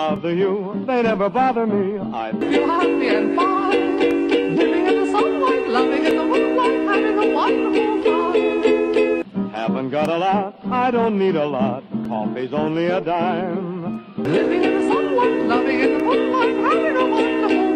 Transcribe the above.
bother you, they never bother me. I feel happy and fine, living in the sunlight, loving in the moonlight, having a wonderful time. Haven't got a lot, I don't need a lot, coffee's only a dime. Living in the sunlight, loving in the moonlight, having a wonderful